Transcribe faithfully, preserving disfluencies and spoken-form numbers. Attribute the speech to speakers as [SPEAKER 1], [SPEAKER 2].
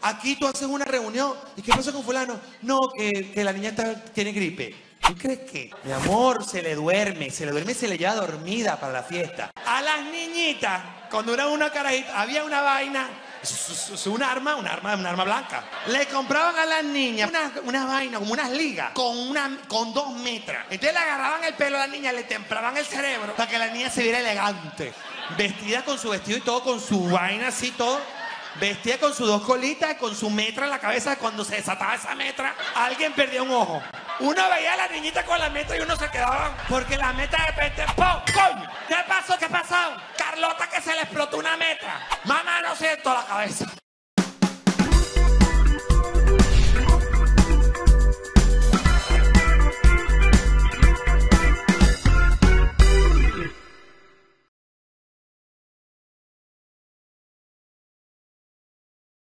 [SPEAKER 1] Aquí tú haces una reunión. ¿Y qué pasa con fulano? No, que, que la niña está, tiene gripe. ¿Tú crees que? Mi amor, se le duerme, se le duerme y se le lleva dormida para la fiesta. A las niñitas, cuando era una carajita, había una vaina, es un arma, un arma, un arma blanca. Le compraban a las niñas unas una vainas, como unas ligas, con, una, con dos metras. Entonces le agarraban el pelo a la niña, le templaban el cerebro para que la niña se viera elegante. Vestida con su vestido y todo, con su vaina así, todo. Vestida con sus dos colitas, con su metra en la cabeza. Cuando se desataba esa metra, alguien perdía un ojo. Uno veía a la niñita con la metra y uno se quedaba porque la metra de repente, ¡pum! ¡Coño! ¿Qué pasó? ¿Qué pasó? Carlota, que se le explotó una metra. Mamá, no siento la cabeza.